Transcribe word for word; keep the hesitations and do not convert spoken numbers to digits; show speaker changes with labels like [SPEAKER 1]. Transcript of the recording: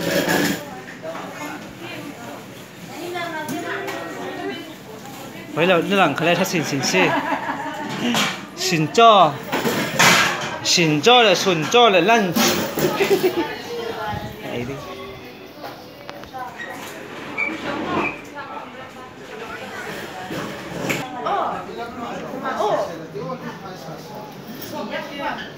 [SPEAKER 1] vậy là nó làm cái này xin xin xin xin cho xin cho là xin cho là lunch này đi
[SPEAKER 2] 어. 어.